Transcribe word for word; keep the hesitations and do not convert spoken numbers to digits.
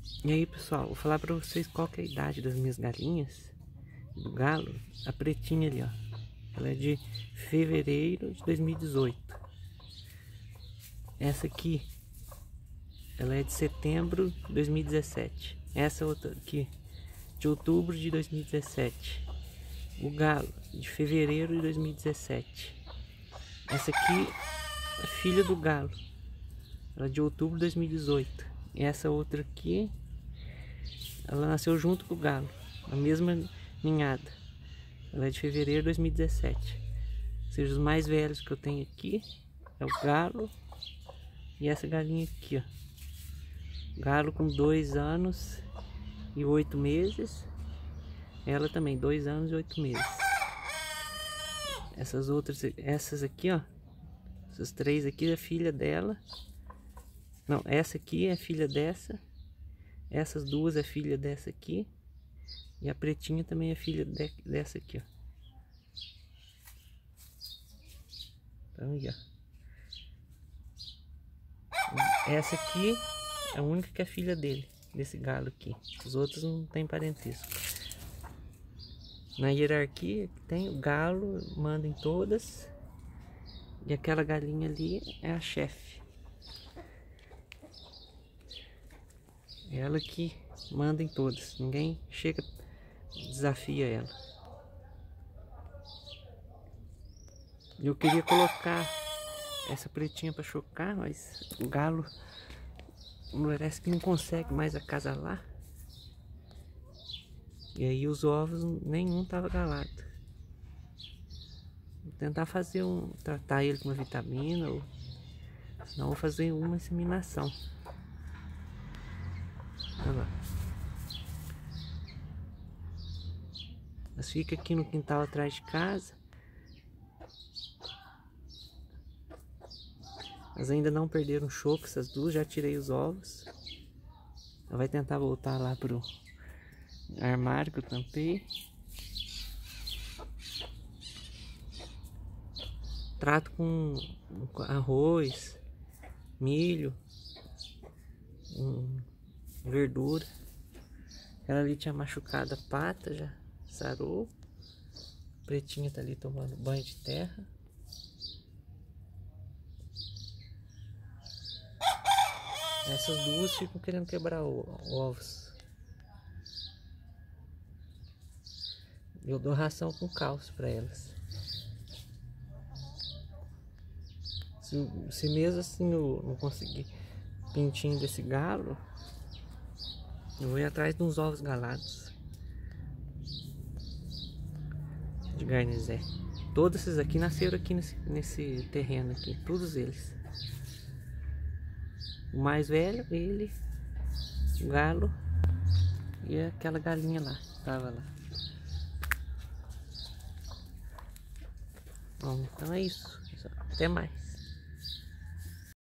E aí, pessoal, vou falar pra vocês qual que é a idade das minhas galinhas do galo. A pretinha ali, ó, ela é de fevereiro de dois mil e dezoito. Essa aqui, ela é de setembro de dois mil e dezessete. Essa outra aqui, de outubro de dois mil e dezessete. O galo, de fevereiro de dois mil e dezessete. Essa aqui é filha do galo, ela é de outubro de dois mil e dezoito. E essa outra aqui, ela nasceu junto com o galo, a mesma ninhada. Ela é de fevereiro de dois mil e dezessete. Ou seja, os mais velhos que eu tenho aqui é o galo e essa galinha aqui, ó. Galo com dois anos e oito meses. Ela também, dois anos e oito meses. Essas outras, essas aqui, ó. Essas três aqui é filha dela. Não, essa aqui é filha dessa. Essas duas é filha dessa aqui. E a pretinha também é filha de, dessa aqui, ó. Então, aí, ó. Essa aqui é a única que é filha dele, desse galo aqui. Os outros não tem parentesco. Na hierarquia tem o galo, manda em todas. E aquela galinha ali é a chefe. Ela que manda em todas. Ninguém chega, desafia ela. Eu queria colocar essa pretinha para chocar, mas o galo parece que não consegue mais acasalar. E aí os ovos, nenhum tava galado. Vou tentar fazer um, tratar ele com uma vitamina, ou senão vou fazer uma inseminação. Olha lá. Elas ficam aqui no quintal atrás de casa. Mas ainda não perderam o choco, essas duas, já tirei os ovos. Ela vai tentar voltar lá pro armário que eu tampei. Trato com arroz, milho, um, verdura. Ela ali tinha machucado a pata, já sarou. A pretinha tá ali tomando banho de terra. Essas duas ficam querendo quebrar ovos. Eu dou ração com cálcio para elas. Se, se mesmo assim eu não conseguir pintinho desse galo, eu vou ir atrás de uns ovos galados de garnizé. Todos esses aqui nasceram aqui nesse, nesse terreno aqui, todos eles. O mais velho, ele, o galo e aquela galinha lá, tava lá. Bom, então é isso. Até mais.